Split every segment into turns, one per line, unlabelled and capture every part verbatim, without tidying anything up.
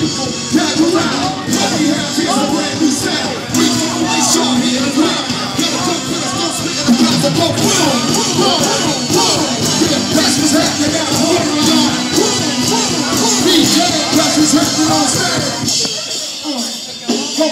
people gather round. What we have here is a brand new sound. We from the way short here in the ground. Gotta come to the stone, spitting the crowds of both. Boom, boom, boom, boom. Yeah, that's what's happening out here in the yard. D J, that's what's happening on stage. Go,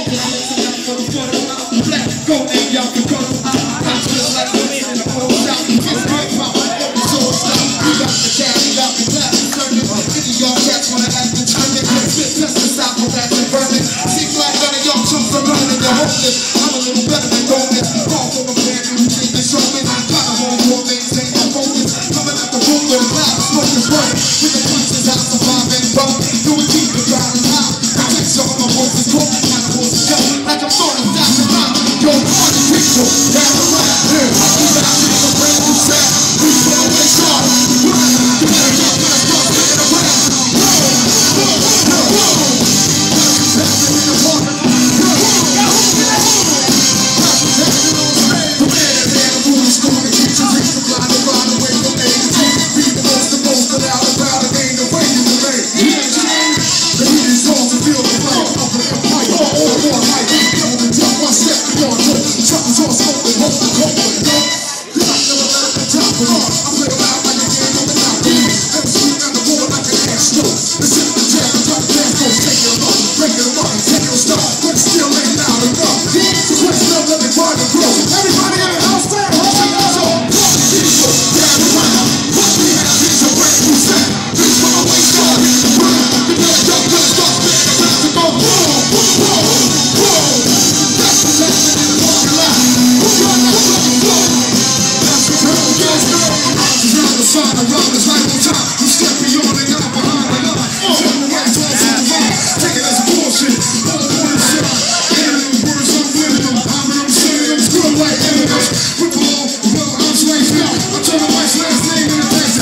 black, go, and y'all can go. I'm just like the man in the pole shop. It's hip hop, every soul stop. We got the jazz, we got the black, turning. Any of y'all cats wanna act determined. Spit pesticide, but that's a burning. Seems like none of y'all chumps are running. They're hopeless. I'm a little better than Roman. Call from a brand new thing to show me. Got a home for maintain my focus. Coming out the room with a cloud of smoke is running. With the punches out the five and bone. Do it deep, the crowd is high. Protect some of my voices cold. My voices go like I'm throwing a dash around. Yo, party people, gather around here. We got to a brand new sound. We from the way short. You better jump to the start spinning around. Whoa, whoa, whoa, whoa. That's what's happening in the water. Whoa, whoa, whoa. That's what's happening on stage. The man that had a rule is going to teach you. Takes the blind and ride away from A to G. Be the most, the most, the loud, the proud, and ain't the way you can make. Yeah, the heat is on to feel the fire. Up and up high, all on one height. Double the jump, one step, one jump. Truckers on smoke and hope the cold one, yo. You might never let up the top of all. I play around like a game on the mountain. Never swing down the board like an ass snow. It's in the jam, the top dance goes, take it up, break it up, take it stop, but it still ain't loud enough. So question up, let me find the grow. Everybody in the house, stand up, check it out. Party people, gather around. What we have is a brand new sound. This from the way started. The better jump to the start, spinning the crowd to go boom, boom, boom, boom. That's what's happening in the parking lot. Who's got that fucking flow? That's what's happening, guys, girl. She's on the side, around this life on time. You step beyond and out behind the line. Turn the right towards the line. Take it as a bullshit. All the one shit. Animal words, I'm winning them. I'm in them, saying them, screw like enemies. Rip along, well, I'm sliced out. I turn the wife's last name in the text.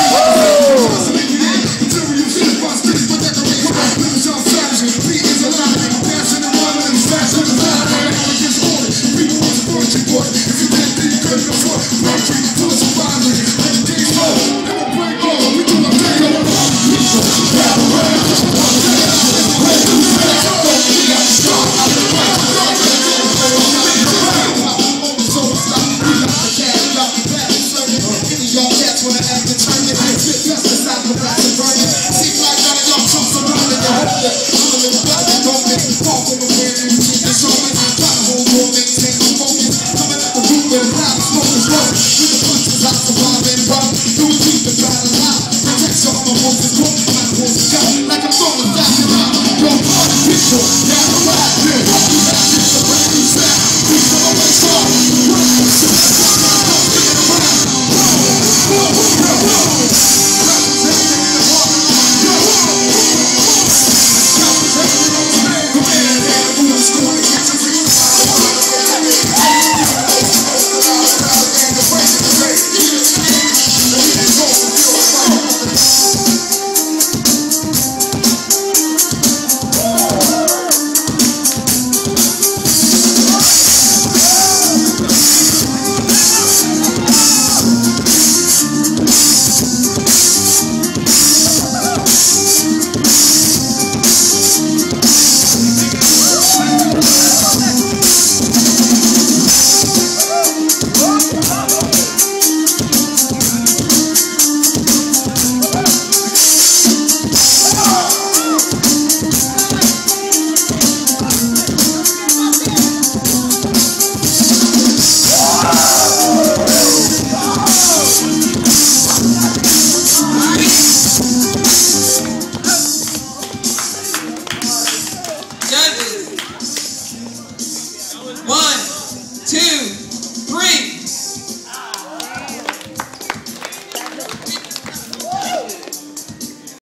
Until you finish my sticks, but decoration. Living y'all savage. Beat is alive. I'm dancing and running and smashing the side. I'm against order. People want to support you, boy. If you can't think you couldn't afford. Break free, full of survivors. Let the days roll. Never break all. We do our thing. People gather around. Brand new sound. We got to start out the ground. Like I'm throwing that around. Yo, party people, gather around here. We got this a brand new sound. We from the way started. Spinning around. Whoa, whoa, whoa, whoa. That's what's happening in the parking lot. Yo, that's what's happening on stage. The man that had a rule is going to teach you.
Judges. One, two.